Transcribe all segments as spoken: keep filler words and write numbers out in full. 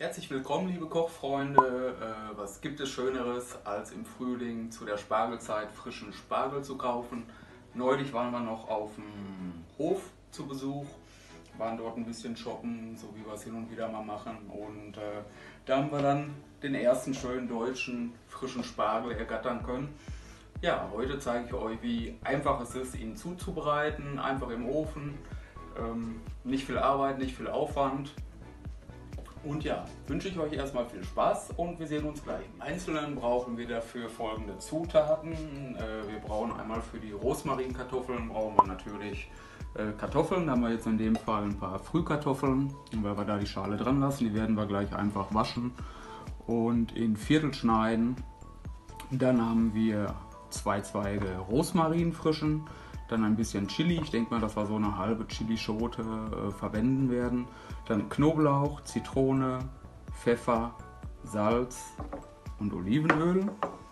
Herzlich willkommen, liebe Kochfreunde. Äh, was gibt es Schöneres, als im Frühling zu der Spargelzeit frischen Spargel zu kaufen? Neulich waren wir noch auf dem Hof zu Besuch, waren dort ein bisschen shoppen, so wie wir es hin und wieder mal machen. Und äh, da haben wir dann den ersten schönen deutschen frischen Spargel ergattern können. Ja, heute zeige ich euch, wie einfach es ist, ihn zuzubereiten. Einfach im Ofen, ähm, nicht viel Arbeit, nicht viel Aufwand. Und ja, wünsche ich euch erstmal viel Spaß und wir sehen uns gleich. Im Einzelnen brauchen wir dafür folgende Zutaten. Äh, wir brauchen einmal für die Rosmarinkartoffeln brauchen wir natürlich äh, Kartoffeln. Da haben wir jetzt in dem Fall ein paar Frühkartoffeln, weil wir da die Schale dran lassen. Die werden wir gleich einfach waschen und in Viertel schneiden. Dann haben wir zwei Zweige Rosmarin frischen. Dann ein bisschen Chili, ich denke mal, dass wir so eine halbe Chilischote äh, verwenden werden. Dann Knoblauch, Zitrone, Pfeffer, Salz und Olivenöl.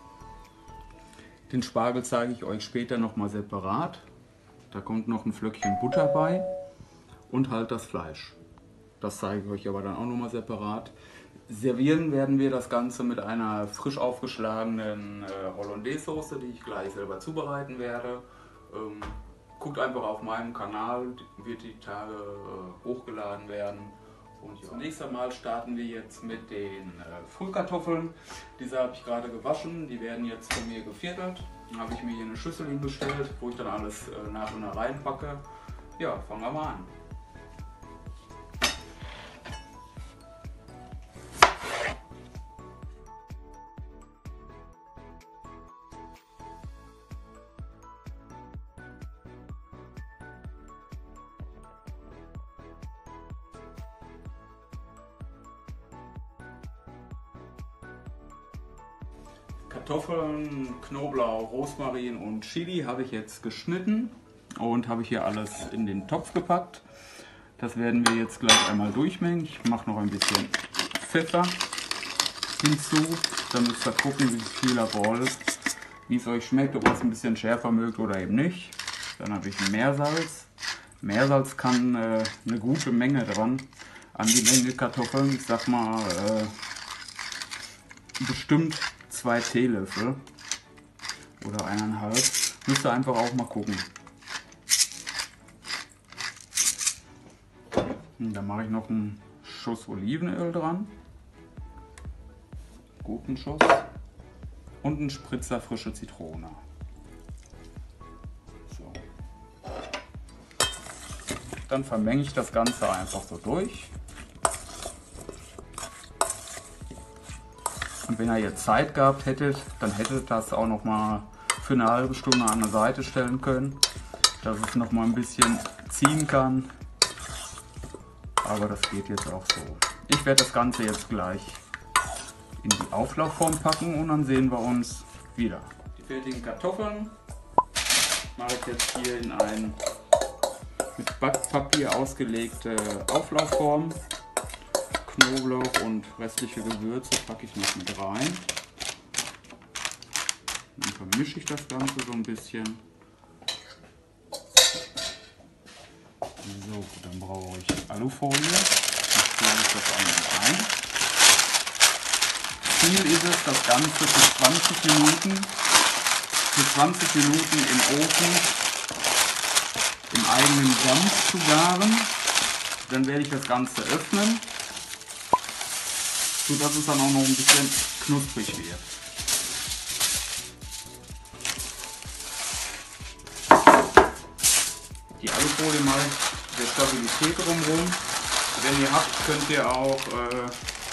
Den Spargel zeige ich euch später nochmal separat. Da kommt noch ein Flöckchen Butter bei und halt das Fleisch. Das zeige ich euch aber dann auch nochmal separat. Servieren werden wir das Ganze mit einer frisch aufgeschlagenen äh, Hollandaise-Soße, die ich gleich selber zubereiten werde. Ähm, guckt einfach auf meinem Kanal, wird die Tage äh, hochgeladen werden. Und ja. Zunächst einmal starten wir jetzt mit den äh, Frühkartoffeln. Diese habe ich gerade gewaschen, die werden jetzt von mir geviertelt. Dann habe ich mir hier eine Schüssel hingestellt, wo ich dann alles äh, nach und nach reinpacke. Ja, fangen wir mal an. Kartoffeln, Knoblauch, Rosmarin und Chili habe ich jetzt geschnitten und habe ich hier alles in den Topf gepackt. Das werden wir jetzt gleich einmal durchmengen. Ich mache noch ein bisschen Pfeffer hinzu. Dann müsst ihr gucken, wie viel ihr wollt, wie es euch schmeckt, ob ihr es ein bisschen schärfer mögt oder eben nicht. Dann habe ich Meersalz. Meersalz kann äh, eine gute Menge dran an die Menge Kartoffeln. Ich sag mal äh, bestimmt zwei Teelöffel oder eineinhalb. Müsst ihr einfach auch mal gucken. Und dann mache ich noch einen Schuss Olivenöl dran. Guten Schuss. Und einen Spritzer frische Zitrone. So. Dann vermenge ich das Ganze einfach so durch. Und wenn ihr jetzt Zeit gehabt hättet, dann hättet ihr das auch noch mal für eine halbe Stunde an der Seite stellen können, dass es noch mal ein bisschen ziehen kann. Aber das geht jetzt auch so. Ich werde das Ganze jetzt gleich in die Auflaufform packen und dann sehen wir uns wieder. Die fertigen Kartoffeln mache ich jetzt hier in ein mit Backpapier ausgelegte Auflaufform. Knoblauch und restliche Gewürze packe ich noch mit rein. Dann vermische ich das Ganze so ein bisschen. So, dann brauche ich Alufolie. Dann schlage ich das einmal ein. Ziel ist es, das Ganze für zwanzig Minuten, für zwanzig Minuten im Ofen im eigenen Dampf zu garen. Dann werde ich das Ganze öffnen, sodass es dann auch noch ein bisschen knusprig wird. Die Alufolie mache ich der Stabilität drumherum. Wenn ihr habt, könnt ihr auch äh,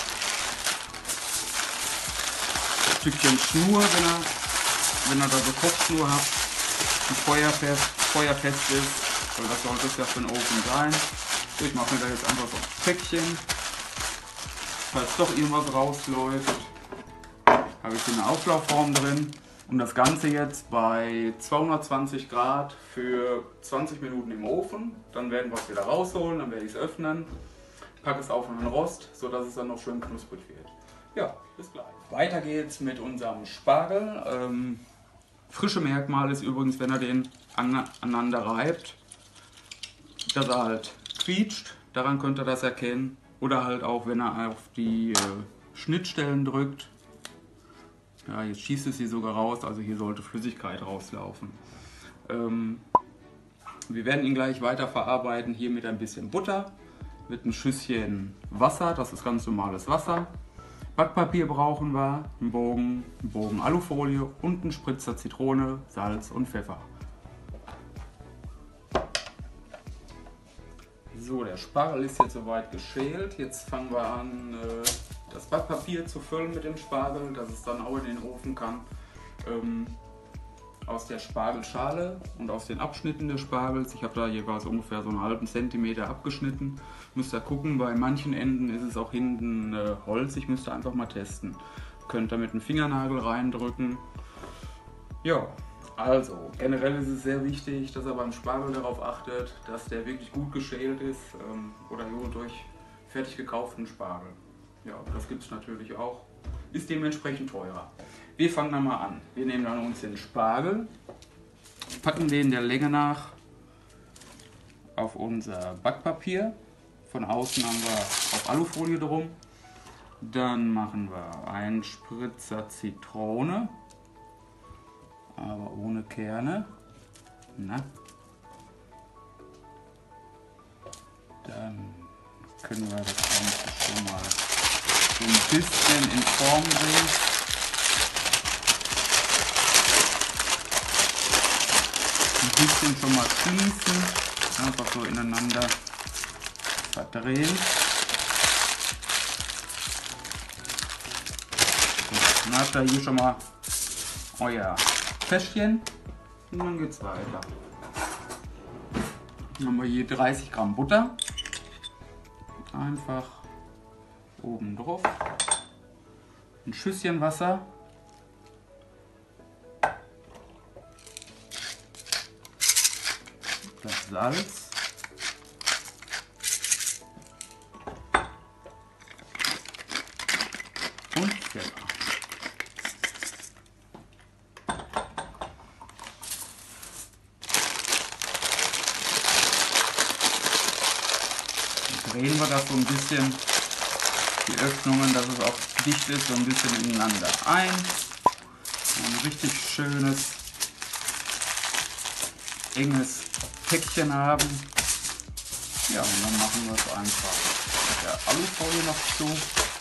ein Stückchen Schnur, wenn ihr, wenn ihr da so Kochschnur habt, die feuerfest, feuerfest ist, weil das sollte es ja für den Ofen sein. Ich mache mir da jetzt einfach so ein Päckchen. Falls doch irgendwas rausläuft, habe ich hier eine Auflaufform drin und das Ganze jetzt bei zweihundertzwanzig Grad für zwanzig Minuten im Ofen. Dann werden wir es wieder rausholen, dann werde ich es öffnen, packe es auf einen Rost, sodass es dann noch schön knusprig wird. Ja, bis gleich. Weiter geht's mit unserem Spargel. Ähm, frische Merkmal ist übrigens, wenn er den aneinander reibt, dass er halt quietscht. Daran könnt ihr das erkennen. Oder halt auch, wenn er auf die äh, Schnittstellen drückt. Ja, jetzt schießt es hier sogar raus, also hier sollte Flüssigkeit rauslaufen. Ähm, wir werden ihn gleich weiter verarbeiten, hier mit ein bisschen Butter, mit ein Schüsschen Wasser, das ist ganz normales Wasser. Backpapier brauchen wir, einen Bogen, einen Bogen Alufolie und einen Spritzer Zitrone, Salz und Pfeffer. So, der Spargel ist jetzt soweit geschält. Jetzt fangen wir an, das Backpapier zu füllen mit dem Spargel, dass es dann auch in den Ofen kann. Ähm, aus der Spargelschale und aus den Abschnitten des Spargels, ich habe da jeweils ungefähr so einen halben Zentimeter abgeschnitten. Müsst ihr gucken, bei manchen Enden ist es auch hinten äh, holzig, müsst ihr einfach mal testen. Könnt ihr mit dem Fingernagel reindrücken. Ja, also generell ist es sehr wichtig, dass ihr beim Spargel darauf achtet, dass der wirklich gut geschält ist ähm, oder nur durch fertig gekauften Spargel. Ja, das gibt es natürlich auch. Ist dementsprechend teurer. Wir fangen dann mal an. Wir nehmen dann uns den Spargel, packen den der Länge nach auf unser Backpapier. Von außen haben wir auf Alufolie drum. Dann machen wir einen Spritzer Zitrone, aber ohne Kerne. Na. Dann können wir das Ganze schon mal so ein bisschen in Form bringen. Ein bisschen schon mal schließen, einfach so ineinander verdrehen. Dann habt ihr hier schon mal euer Täschchen und dann geht es weiter. Dann haben wir hier dreißig Gramm Butter. Einfach oben drauf. Ein Schüsschen Wasser. Das Salz. Und Pfeffer. Drehen wir das so ein bisschen, die Öffnungen, dass es auch dicht ist, so ein bisschen ineinander ein. Ein richtig schönes, enges Päckchen haben. Ja, und dann machen wir es einfach mit der Alufolie noch zu.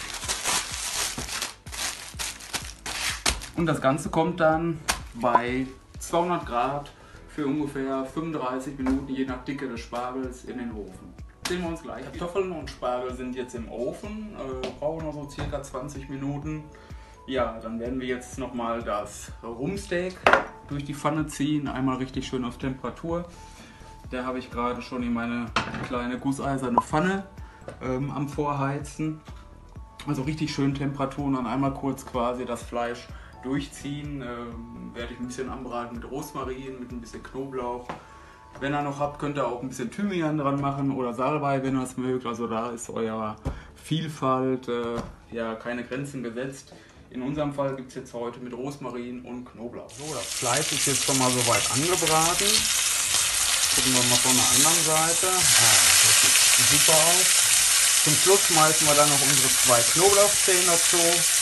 Und das Ganze kommt dann bei zweihundert Grad für ungefähr fünfunddreißig Minuten, je nach Dicke des Spargels, in den Ofen. Sehen wir uns gleich. Kartoffeln und Spargel sind jetzt im Ofen, äh, brauchen noch so circa zwanzig Minuten. Ja, dann werden wir jetzt nochmal das Rumpsteak durch die Pfanne ziehen, einmal richtig schön auf Temperatur. Da habe ich gerade schon in meine kleine gusseiserne Pfanne ähm, am Vorheizen. Also richtig schön Temperatur und dann einmal kurz quasi das Fleisch durchziehen. Ähm, werde ich ein bisschen anbraten mit Rosmarin, mit ein bisschen Knoblauch. Wenn ihr noch habt, könnt ihr auch ein bisschen Thymian dran machen oder Salbei, wenn ihr es mögt. Also da ist euer Vielfalt, äh, ja, keine Grenzen gesetzt. In unserem Fall gibt es jetzt heute mit Rosmarin und Knoblauch. So, das Fleisch ist jetzt schon mal soweit angebraten. Gucken wir mal von der anderen Seite. Ah, das sieht super aus. Zum Schluss schmeißen wir dann noch unsere zwei Knoblauchzehen dazu.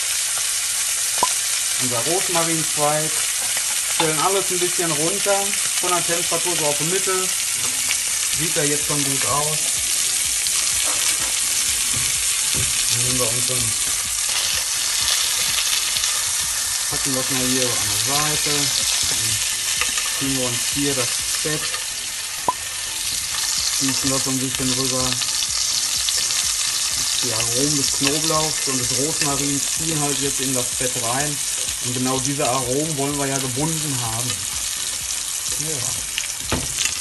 Unser Rosmarinzweig. Stellen alles ein bisschen runter von der Temperatur so auf die Mitte. Sieht ja jetzt schon gut aus. Dann nehmen wir uns einen, packen das mal hier an der Seite. Dann ziehen wir uns hier das Fett, gießen das so ein bisschen rüber. Die Aromen des Knoblauchs und des Rosmarins ziehen halt jetzt in das Fett rein. Und genau diese Aromen wollen wir ja gebunden haben. Ja.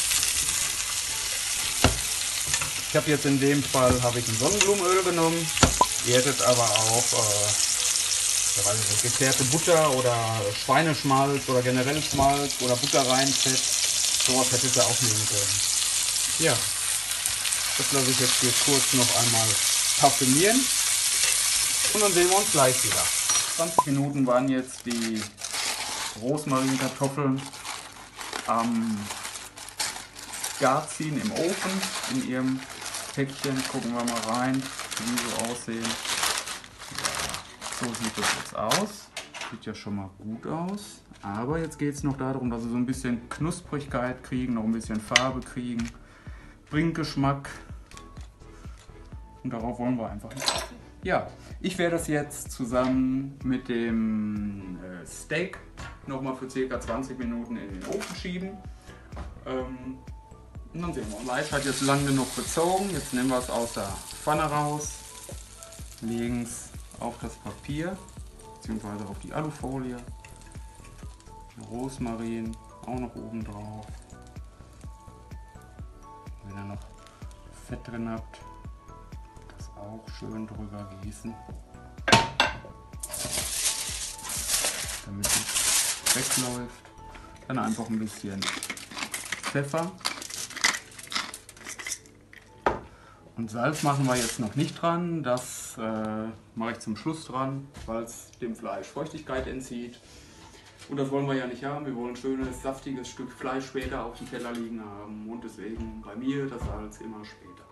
Ich habe jetzt in dem Fall habe ich ein Sonnenblumenöl genommen. Ihr hättet aber auch äh, ja, weiß nicht, geklärte Butter oder Schweineschmalz oder generell Schmalz oder Butter reinfett. Sowas hättet ihr auch nehmen können. Ja, das lasse ich jetzt hier kurz noch einmal parfümieren. Und dann sehen wir uns gleich wieder. zwanzig Minuten waren jetzt die Rosmarinkartoffeln am Garziehen im Ofen in ihrem Päckchen. Gucken wir mal rein. wie die so aussehen. Ja, so sieht das jetzt aus. Sieht ja schon mal gut aus. Aber jetzt geht es noch darum, dass sie so ein bisschen Knusprigkeit kriegen, noch ein bisschen Farbe kriegen. Bringt Geschmack. Und darauf wollen wir einfach nicht. Ja, ich werde das jetzt zusammen mit dem äh, Steak nochmal für ca. zwanzig Minuten in den Ofen schieben. Ähm, und dann sehen wir. Fleisch hat jetzt lang genug bezogen. Jetzt nehmen wir es aus der Pfanne raus, legen es auf das Papier bzw. auf die Alufolie. Rosmarin auch noch oben drauf. Wenn ihr noch Fett drin habt, das auch schön drüber gießen, damit es wegläuft. Dann einfach ein bisschen Pfeffer. Und Salz machen wir jetzt noch nicht dran, das äh, mache ich zum Schluss dran, weil es dem Fleisch Feuchtigkeit entzieht. Und das wollen wir ja nicht haben, wir wollen ein schönes, saftiges Stück Fleisch später auf dem Teller liegen haben und deswegen bei mir das Salz immer später.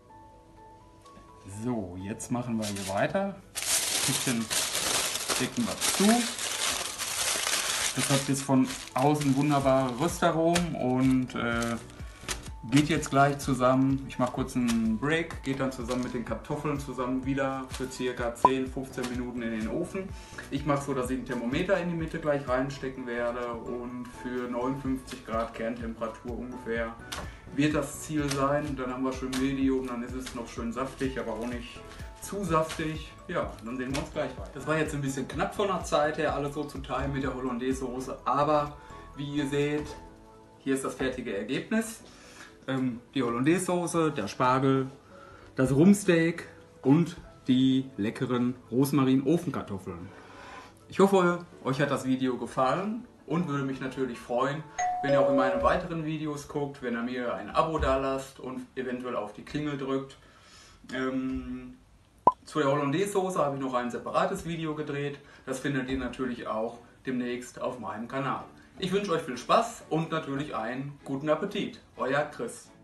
So, jetzt machen wir hier weiter. Ein bisschen decken wir zu. Das hat jetzt von außen wunderbare Röstaromen und äh, geht jetzt gleich zusammen. Ich mache kurz einen Break, geht dann zusammen mit den Kartoffeln zusammen wieder für ca. zehn bis fünfzehn Minuten in den Ofen. Ich mache so, dass ich ein Thermometer in die Mitte gleich reinstecken werde und für neunundfünfzig Grad Kerntemperatur ungefähr wird das Ziel sein. Dann haben wir schön Medium, dann ist es noch schön saftig, aber auch nicht zu saftig. Ja, dann sehen wir uns gleich weiter. Das war jetzt ein bisschen knapp von der Zeit her, alles so zu teilen mit der Hollandaise-Soße, aber wie ihr seht, hier ist das fertige Ergebnis. Ähm, die Hollandaise-Soße, der Spargel, das Rumpsteak und die leckeren Rosmarin-Ofenkartoffeln. Ich hoffe, euch hat das Video gefallen und würde mich natürlich freuen, wenn ihr auch in meine weiteren Videos guckt, wenn ihr mir ein Abo da lasst und eventuell auf die Klingel drückt. Ähm, zu der Hollandaise-Soße habe ich noch ein separates Video gedreht. Das findet ihr natürlich auch demnächst auf meinem Kanal. Ich wünsche euch viel Spaß und natürlich einen guten Appetit. Euer Chris.